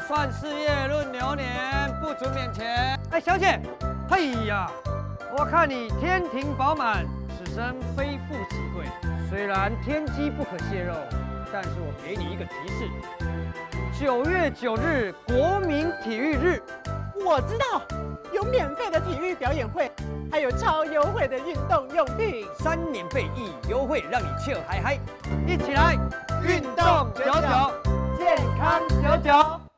算事业论流年，不准免钱。哎，小姐，嘿呀，我看你天庭饱满，此生非富即贵。虽然天机不可泄露，但是我给你一个提示：9月9日国民体育日。 我知道，有免费的体育表演会，还有超优惠的运动用品 ，3年费1优惠，让你笑嗨嗨。一起来运动99，健康99。